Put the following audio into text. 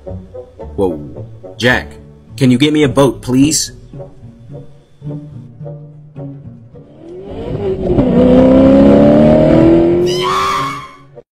Whoa. Jack, can you get me a boat, please?